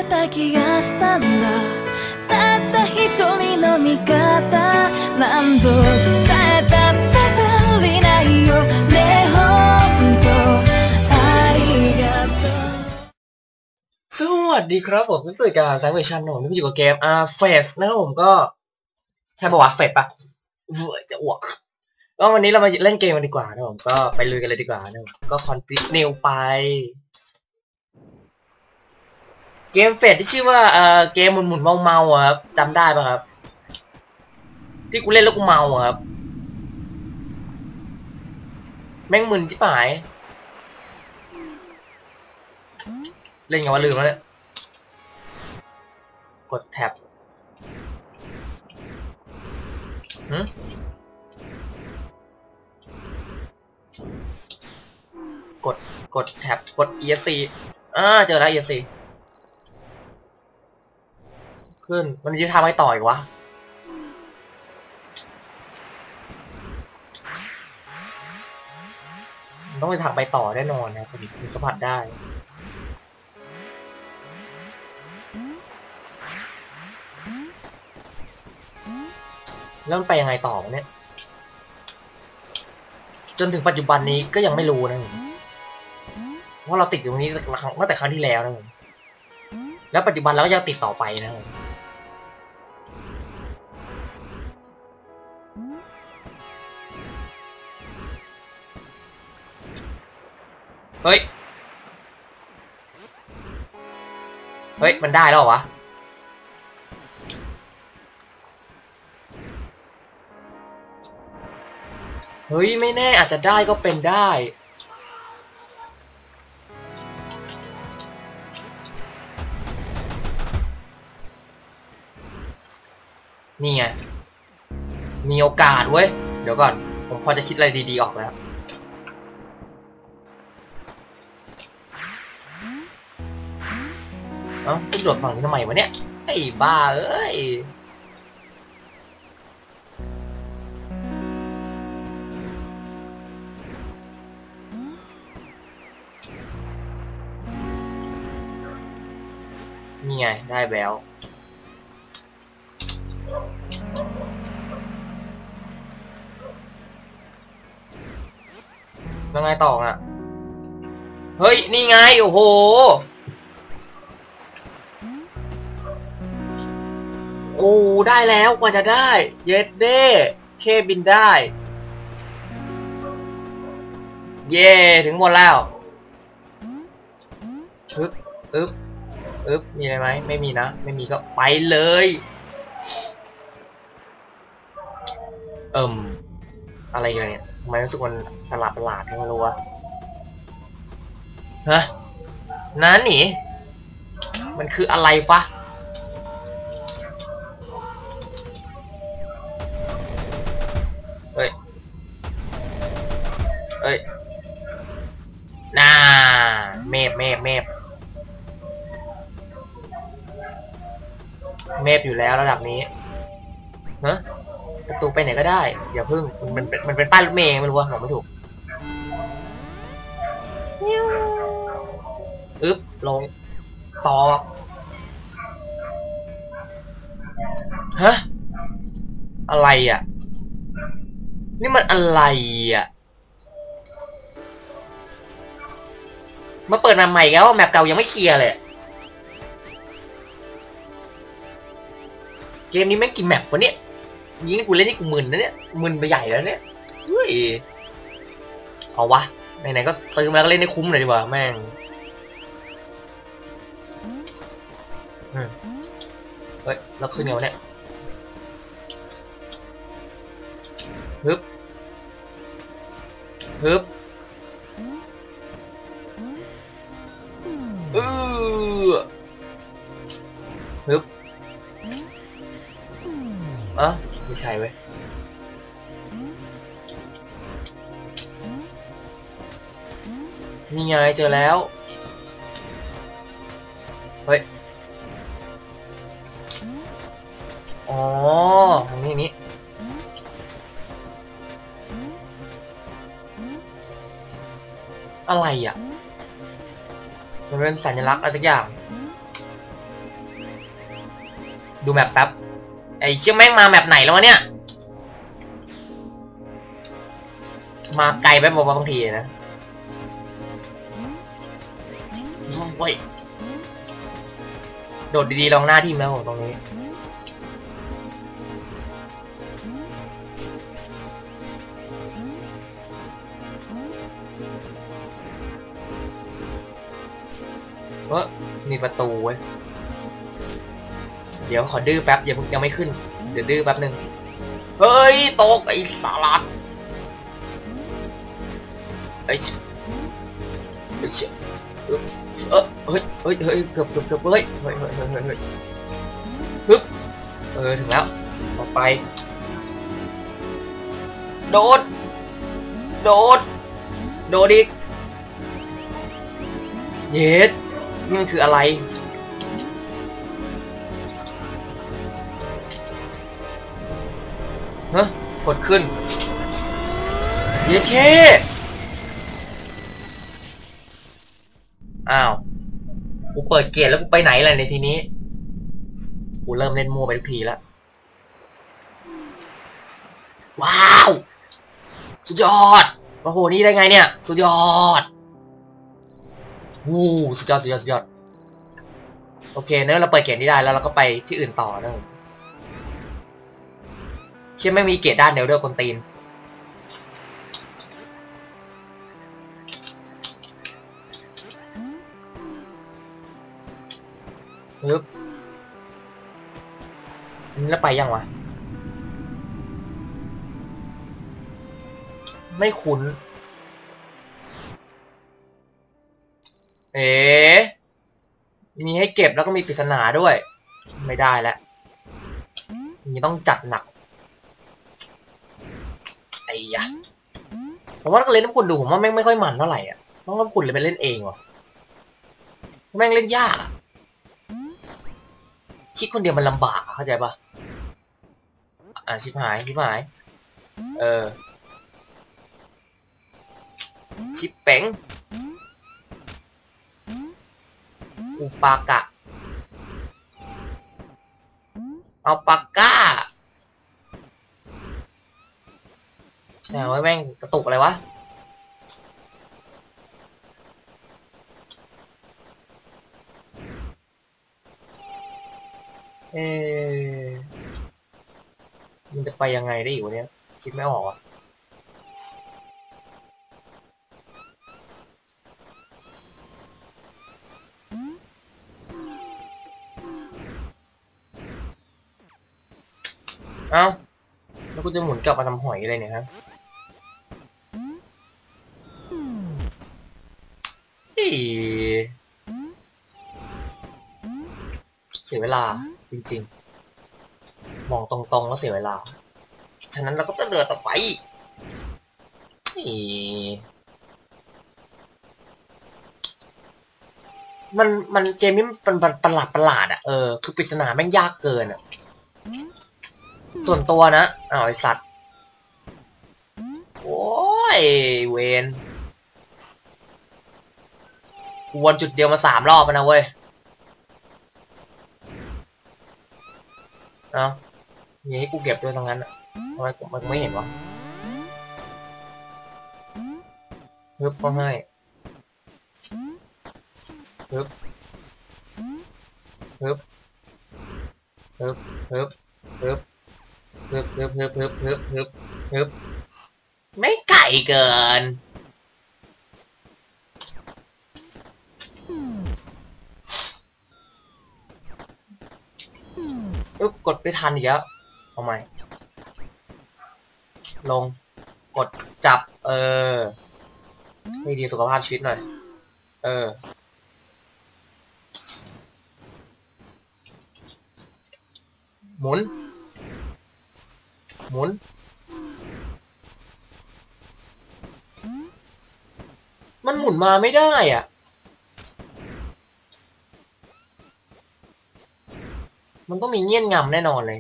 た気がしたんだたった一人の味方何度伝えたって足りないよねほんとありがとうสวัสดีครับผมเป็นสื่อการสายเวอร์ชันผมที่อยู่กับเกมFace นะครับผมก็ใช่ป่าวะ Face ปะจะอ้วกก็วันนี้เรามาเล่นเกมกันดีกว่านะผมก็ไปลุยกันเลยดีกว่านะก็คอนติเนียไปเกม Face ที่ชื่อว่าเกมหมุนเมาครับจำได้ป่ะครับที่กูเล่นแล้วกูเมาครับแม่งมึนชิบหายเล่นไงวะลืมแล้วเนี่ยกดแท็บกดแท็บกด ESC เจอแล้ว ESC ขึ้นมันจะทำให้ต่ออีกวะต้องไปถักไปต่อแน่นอนนะผมสัมผัสได้แล้วมันไปยังไงต่อเนี่ยจนถึงปัจจุบันนี้ก็ยังไม่รู้นะว่าเราติดอยู่ตรงนี้ตั้งแต่ครั้งที่แล้วนะแล้วปัจจุบันเราก็ยังติดต่อไปนะเฮ้ยมันได้แล้วเหรอวะเฮ้ยไม่แน่อาจจะได้ก็เป็นได้นี่ไงมีโอกาสเว้ยเดี๋ยวก่อนผมพอจะคิดอะไรดีๆออกแล้วขึ้นโดดฝั่งนี้ทำไมวะเนี่ยไอ้บ้าเอ้ยนี่ไงได้แววแล้วไงต่ออ่ะเฮ้ยนี่ไงโอ้โหโอ้ได้แล้วกว่าจะได้เย็ดเด้เคบินได้เย่ถึงหมดแล้วอึ๊บมีอะไรไหมไม่มีนะไม่มีก็ไปเลยอะไรกันเนี่ยทำไมรู้สึกมันประหลาดไม่รู้วะฮะนั่นนี่มันคืออะไรฟะเอ้ยน่าเมฟอยู่แล้วระดับนี้ฮะประตูไปไหนก็ได้อย่าพึ่งมันเป็นป้ายรถเมล์ไม่รู้ว่าบอกไม่ถูกลงต่อฮะอะไรอ่ะนี่มันอะไรอ่ะมาเปิดมาใหม่แล้วแมปเก่ายังไม่เคลียร์เลยเกมนี้แม่งกี่แมปวะเนี่ยยิงนี่กูเล่นนี่กูมึนนะเนี่ยมึนไปใหญ่แล้วเนี่ยเฮ้ยเอาวะไหนๆก็ซื้อมาแล้วก็เล่นให้คุ้มเลยดีกว่าแม่งเฮ้ยเราขึ้นไงวะเนี่ยฮึบฮึบไม่ใช่เว้ยนี่ไงเจอแล้วเฮ้ยอ๋อทางนี้อะไรอ่ะมันเป็นสัญลักษณ์อะไรสักอย่างดูแมปแป๊บไอ้เชี่ยแม่งมาแมปไหนแล้ววะเนี่ยมาไกลไปบอกว่าบางทีนะโอ้ยโดดดีๆลองหน้าทีมแล้วตรงนี้มีประตูเว้ยเดี๋ยวขอดื้อแป๊บยังไม่ขึ้นเดี๋ยวดื้อแป๊บนึงเฮ้ยตกไอ้สาลัดไอ้เฮ้ยเกือบเฮ้ยฮึบถึงแล้วต่อไปโดดอีกเย็ดนี่มันคืออะไรฮะกดขึ้นเย้เคอ้าวกูเปิดเกมแล้วกูไปไหนล่ะในทีนี้กูเริ่มเล่นมั่วไปทุกทีแล้วว้าวสุดยอดโอ้โหนี่ได้ไงเนี่ยสุดยอดวู้สุดยอดโอเคเนื้อเราเปิดเกมนี้ได้แล้วเราก็ไปที่อื่นต่อนะเชื่อไม่มีเกตด้านเดียวด้วยคนตีนปึ๊บนี่แล้วไปยังวะไม่คุ้นมีให้เก็บแล้วก็มีปริศนาด้วยไม่ได้แล้วนี่ต้องจัดหนักไอ้ยะผมว่าเล่นน้ำคุณดูผมว่าแม่งไม่ค่อยมันเท่าไหร่อ่ะต้องน้ำคุณเลยไปเล่นเองวะแม่งเล่นยากคิดคนเดียวมันลำบากเข้าใจปะชิบหายชิบเป๋งอุปากะเอาปากก้าแม่งกระตุกอะไรวะมันจะไปยังไงได้อีกวะเนี้ยคิดไม่ออกอ่ะเอ้าแล้วกูจะหมุนกลับมาทำหอยอะไรเนี่ยครับเสียเวลาจริงๆมองตรงๆแล้วเสียเวลาฉะนั้นเราก็ต้องเดินต่อไปมันเกมนี้มันประหลาดอ่ะคือปริศนาแม่งยากเกินอ่ะส่วนตัวนะไอสัตว์โอ้ยเวนวนจุดเดียวมา3 รอบนะเว้ยมีให้กูเก็บด้วยทั้งนั้นอ่ะทำไมมันไม่เห็นวะฮึบก็ให้ฮึบไม่ไก่เกินกดไปทันอีกแล้วเอาใหม่ลงกดจับไม่ดีสุขภาพชีวิตหน่อยหมุนมันหมุนมาไม่ได้อ่ะมันต้องมีเงี้ยนงำแน่นอนเลย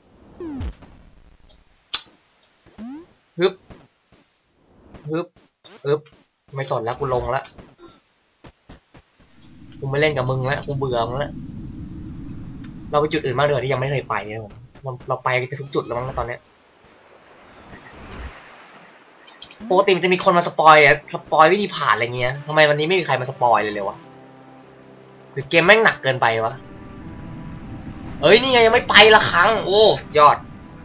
ฮึบไม่สนแล้วกูลงแล้วกูไม่เล่นกับมึงแล้วกูเบื่อมึงแล้วเราไปจุดอื่นมากเลยที่ยังไม่เคยไปเนี่ยผมเราไปกันทุกจุดแล้วมั้งตอนเนี้ยปกติมันจะมีคนมาสปอยวิธีผ่านอะไรเงี้ยทำไมวันนี้ไม่มีใครมาสปอยเลยเลยวะหรือเกมแม่งหนักเกินไปวะเอ้ยนี่ไงยังไม่ไปละครั้งโอ้ยอด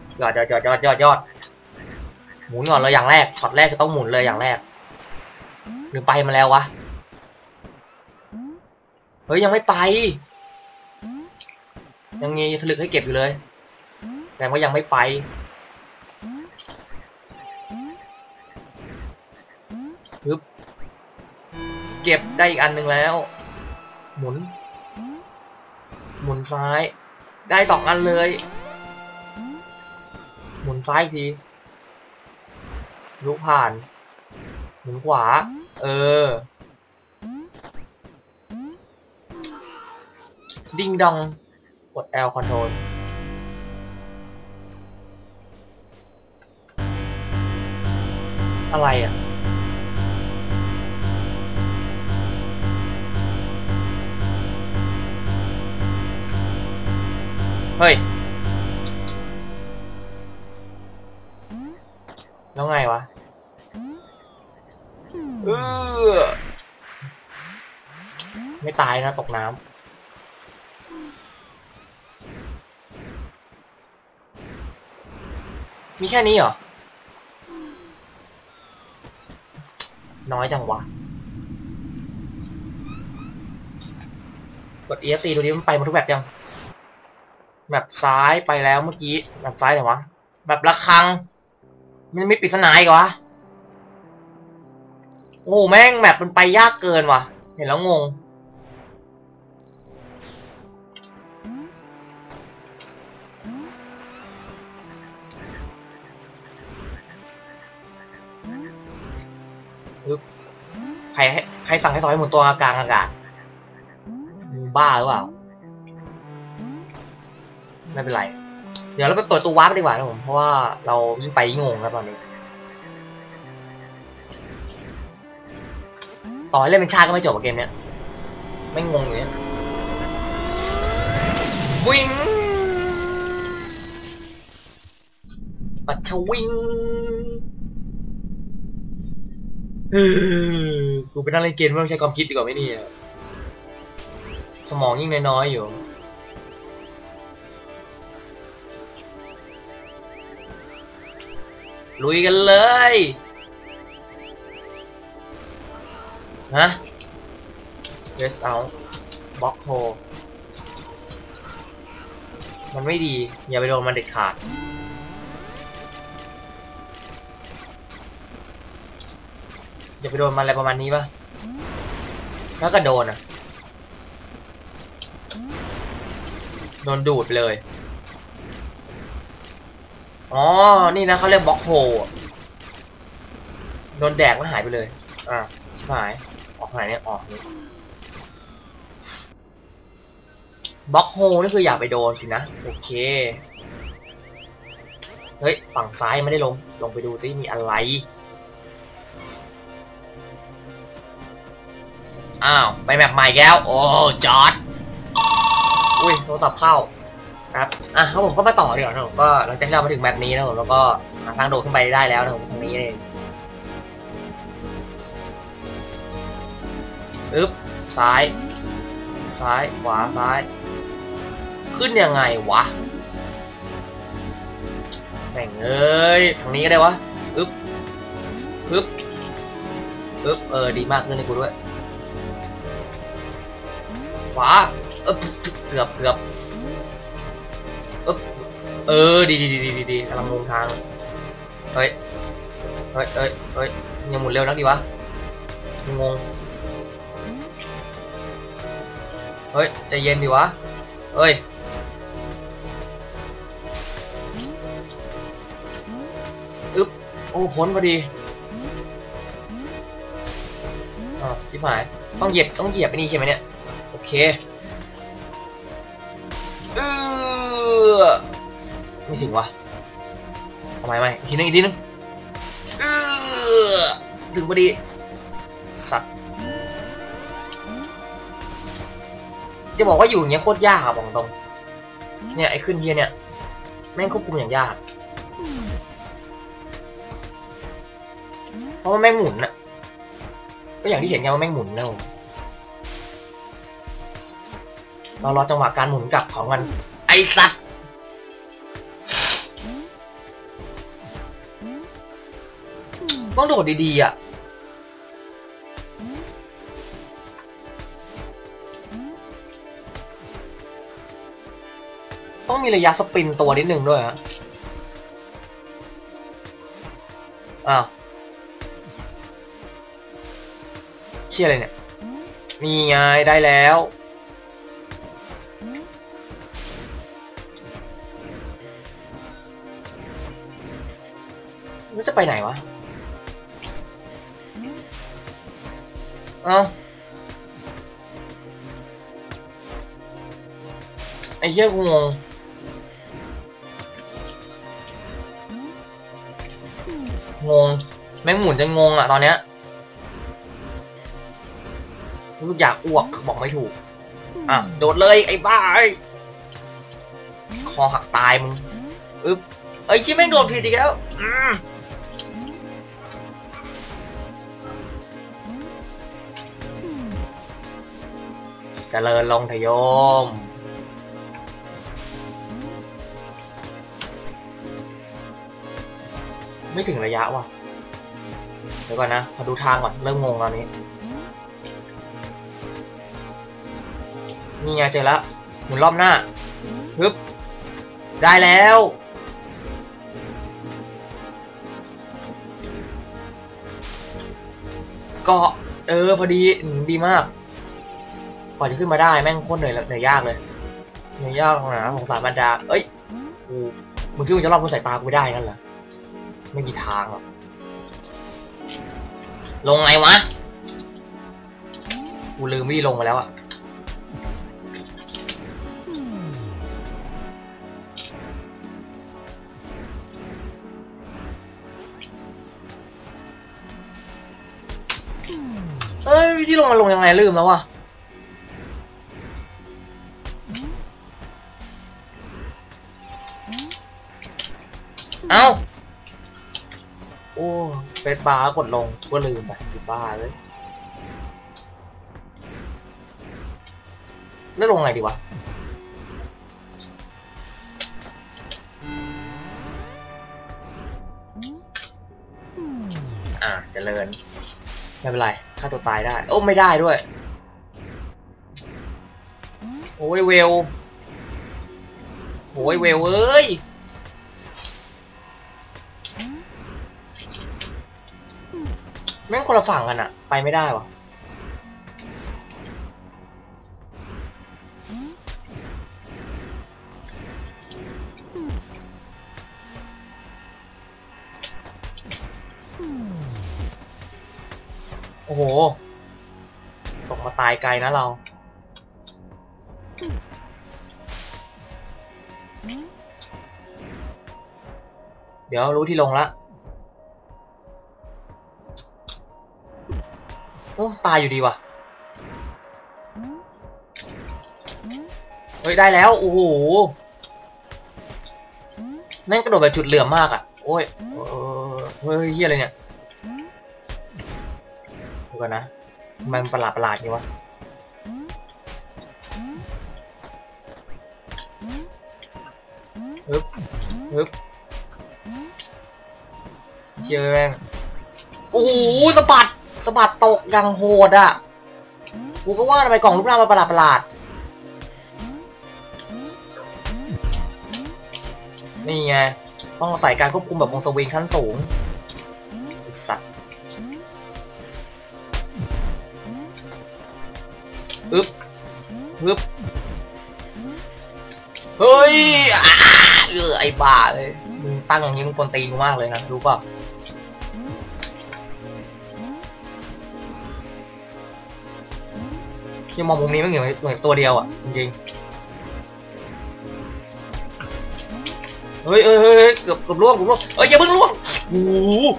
หมุนก่อนเลยอย่างแรกช็อตแรกจะต้องหมุนเลยอย่างแรกหรือไปมาแล้ววะเฮ้ยยังไม่ไปยังมีผลึกให้เก็บอยู่เลยแสดงว่ายังไม่ไปปึ๊บเก็บได้อีกอันหนึ่งแล้วหมุนซ้ายได้2 อันเลยหมุนซ้ายอีกทีลุกผ่านหมุนขวาดิ้งดองกด L control อะไรอ่ะเฮ้ยแล้วไงวะไม่ตายนะตกน้ำมีแค่นี้เหรอน้อยจังวะกด ESC ดูดิมันไปหมดทุกแบบยังแบบซ้ายไปแล้วเมื่อกี้แบบซ้ายไหนวะแบบระฆังมันไม่ปริศนาอีกวะโอ้แม่งแบบมันไปยากเกินว่ะเห็นแล้วงงใครสั่งให้ซอยหมุนตัวกลางอากาศบ้าหรือเปล่าไม่เป็นไรเดี๋ยวเราไปเปิดตัววาร์ปดีกว่านะผมเพราะว่าเรายิ่งไปยิ่งงงครับตอนนี้ต่อให้เล่นเป็นชาติก็ไม่จบกับเกมเนี้ยไม่งงอยู่เนี่ยวิ่งปัดชวิ่งกูไปนั่งเล่นเกมไม่ต้องใช้ความคิดดีกว่าไหมเนี่ยสมองยิ่งน้อยๆอยู่ลุยกันเลยฮะ Rest out Block hole มันไม่ดีอย่าไปโดนมันเด็ดขาดอย่าไปโดนมันอะไรประมาณนี้ป่ะถ้าก็โดนอ่ะโดนดูดไปเลยอ๋อนี่นะเขาเรียกบล็อกโฮโดนแดกแล้วหายไปเลยชิบหายออกไหนเนี่ยออกนี่บล็อกโฮนี่คืออย่าไปโดนสินะโอเคเฮ้ยฝั่งซ้ายไม่ได้ลงไปดูซิมีอะไรอ้าวไปแบบใหม่แล้วโอ้จอดอุ้ยโทรศัพท์เข้าครับครับผมก็มาต่อดีกว่านะผมก็หลังจากที่เรามาถึงแมปนี้นะผมแล้วก็หาทางโดดขึ้นไปได้แล้วนะผมตรงนี้เองซ้ายขวาซ้ายขึ้นยังไงวะแม่งเอ้ยทางนี้ก็ได้วะดีมากขึ้นในกูด้วยขวาเกือบดีกำลังลงทางเฮ้ยยังหมุนเร็วนักดีวะงงเฮ้ยใจเย็นดีวะเฮ้ยโอ้พ้นพอดีชิบหายต้องเหยียบไปนี่ใช่ไหมเนี่ยโอเคไม่ถึงวะทำไมไม่อีกทีนึงถึงพอดีสัตว์จะบอกว่าอยู่อย่างเงี้ยโคตรยากอะบอกตรงเนี่ยไอ้ขึ้นเทียเนี่ยแม่งควบคุมอย่างยากเพราะว่าแม่งหมุนอะก็อย่างที่เห็นไงว่าแม่งหมุนนะผมเรารอจังหวะการหมุนกลับของมันไอ้สัตว์ต้องโดดดีๆอ่ะต้องมีระยะสปรินตัวนิดนึงด้วยฮะอ้าวเชี่ยอะไรเนี่ยนี่ไงได้แล้วมันจะไปไหนวะเอ้าไอ้เหี้ยกูงงแม่งหมุนจะงงอ่ะตอนเนี้ยรู้สึกอยากอ้วกบอกไม่ถูกอ่ะโดดเลยไอ้บ้าไอ้คอหักตายมึงอึ๊บไอ้ชิแม่งโดดผิดอีกแล้วเจริญลงทยมไม่ถึงระยะว่ะเดี๋ยวก่อนนะขอดูทางก่อนเริ่มงงตอนนี้นี่ไงเจอแล้วหมุนรอบหน้าฮึบได้แล้วเกาะพอดีดีมากกว่าจะขึ้นมาได้แม่งโคตรเหนื่อยยากเลยเหนื่อยยากนะสงสารบรรดาเอ้ยมึงคิดว่าจะรอดบนสายตากูไม่ได้กันเหรอไม่มีทางหรอกลงไงวะกูลืมวิ่งลงมาแล้วอะเอ้ยวิธีลงมาลงยังไงลืมแล้ววะเอ้าโอ้เฟซบาร์กดลงก็ลืมไปบ้าเลยแล้วลงไงดีวะเจริญไม่เป็นไรฆ่าตัวตายได้โอ้ไม่ได้ด้วยโอ้ยเวลเอ้ยแม่งคนละฝั่งกันอะไปไม่ได้วะโอ้โหตกมาตายไกลนะเราเดี๋ยวรู้ที่ลงละโอ้ตายอยู่ดีว่ะเฮ้ยได้แล้วโอ้โหแม่งกระโดดแบบจุดเหลื่อมมากอ่ะโอ้ยเฮ้ยเฮียอะไรเนี่ยดูกันนะมันประหลาดนี่วะฮึบเชี่ยแม่งโอ้โหสะบัดตกดังโหดอ่ะกูก็ว่าทำไมกล่องรูปร่างมันประหลาดนี่ไงต้องใส่การควบคุมแบบวงสวิงขั้นสูงสัตว์ฮึบเฮ้ยไอ้บ้าเลยมึงตั้งอย่างนี้มึงกวนตีนกูมากเลยนะรู้ป่ะที่มองมุมนี้มันเหมือนตัวเดียวอ่ะจริงๆเฮ้ยเกือบล่วงเอ้ยอย่าเพิ่งล่วงโอ้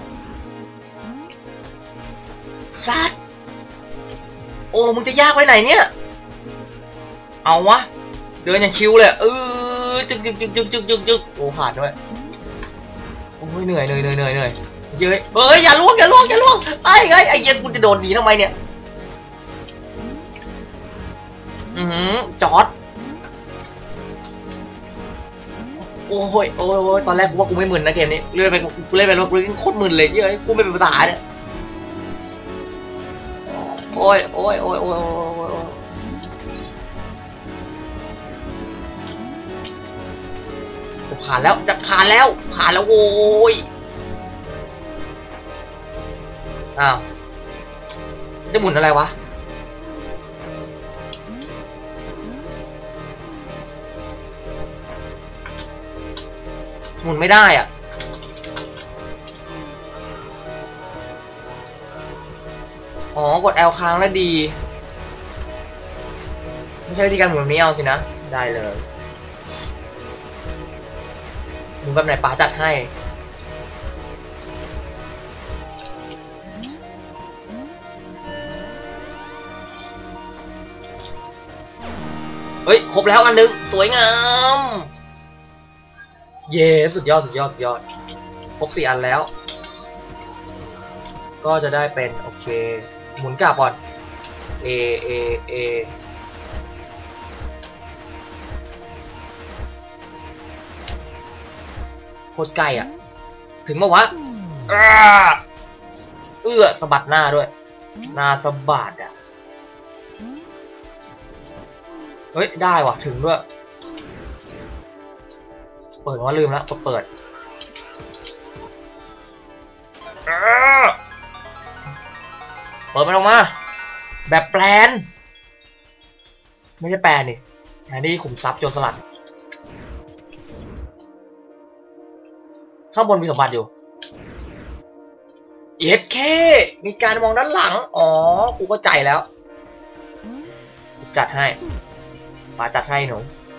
สัตว์โอ้มึงจะยากไปไหนเนี่ยเอาวะเดินอย่างชิวเลยจึ๊กจึ๊กจึ๊กจึ๊กจึ๊กจึ๊กจึ๊กโอ้ผ่านด้วยโอ้ยเหนื่อยเย้ยเฮ้ยอย่าล่วงไอ้เหี้ยกูจะโดนหนีทำไมเนี่ยจอดโอ้ยตอนแรกกูว่ากูไม่มึนนะเกมนี้เล่นไปกูเล่นไปแล้วกูโคตรมึนเลยเย้ยกูไม่เป็นภาษาเนี่ยโอ้ยผ่านแล้วโว้ยอ้าวจะหมุนอะไรวะหมุนไม่ได้อ่ะอ๋อกด L ค้างแล้วดีไม่ใช่วิธีการหมุนแบบนี้เอาสินะได้เลยหมุนแบบไหนป๋าจัดให้เฮ้ยครบแล้วอันนึงสวยงามเย้สุดยอดครบ4 อันแล้วก็จะได้เป็นโอเคหมุนกลับก่อน A โคตรไกลอ่ะถึงมาวะสะบัดหน้าด้วยหน้าสะบัดอ่ะเฮ้ยได้ว่ะถึงด้วยเปิดว่าลืมแล้วเปิดมันออกมาแบบแปลนไม่ใช่แปลนนี่อันนี้ขุมทรัพย์โจรสลัดข้างบนมีสมบัติอยู่เคมีการมองด้านหลังอ๋อกูเข้าใจแล้วจัดให้ป้าจัดให้หนู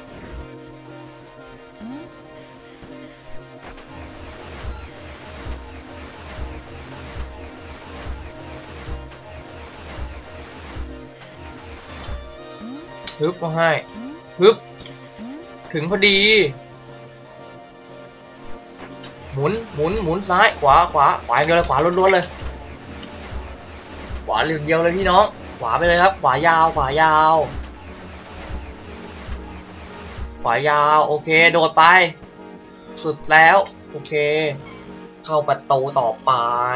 ฮึบมาให้ฮึบถึงพอดีหมุนซ้ายขวาอย่างเดียวเลยขวาล้วนๆเลยขวาเดียวเลยพี่น้องขวาไปเลยครับขวายาวโอเคโดดไปสุดแล้วโอเคเข้าประตูต่อไป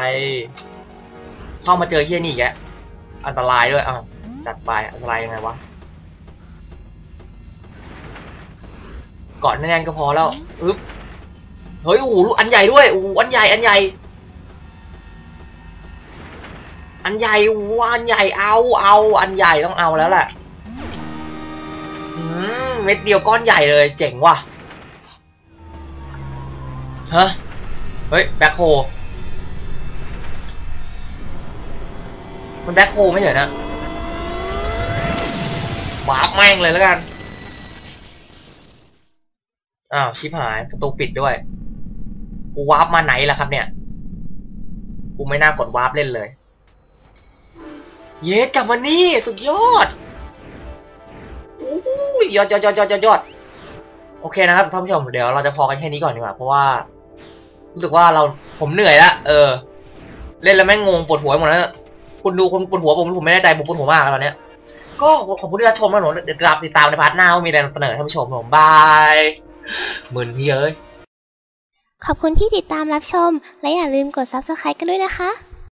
เข้ามาเจอเฮียนี่แกอันตรายด้วยอ้าวจัดไปอันตรายยังไงวะเกาะแน่นๆก็พอแล้วอึ๊บเฮ้ยโอ้โหอันใหญ่ด้วยโอ้โหอันใหญ่เอาอันใหญ่ต้องเอาแล้วแหละเม็ดเดียวก้อนใหญ่เลยเจ๋งว่ะฮะเฮ้ยแบ็คโฮมันแบ็คโฮไม่ใช่นะวาร์ปแม่งเลยแล้วกันอ้าวชิบหายประตูปิดด้วยกูวาร์ปมาไหนล่ะครับเนี่ยกูไม่น่ากดวาร์ปเล่นเลยเย้กลับมานี่สุดยอดยอดโอเคนะครับท่านผู้ชมเดี๋ยวเราจะพอกันแค่นี้ก่อนดีกว่าเพราะว่ารู้สึกว่าผมเหนื่อยละเล่นแล้วแม่งงงปวดหัวหมดแล้วคุณดูคนปวดหัวผมไม่แน่ใจผมปวดหัวมากแล้วตอนนี้ก็ขอบคุณที่รับชมนะผมเดี๋ยวติดตามในพาร์ทหน้าว่ามีอะไรเสนอท่านผู้ชมผมบายมึนเยอะขอบคุณที่ติดตามรับชมและอย่าลืมกด Subscribe กันด้วยนะคะ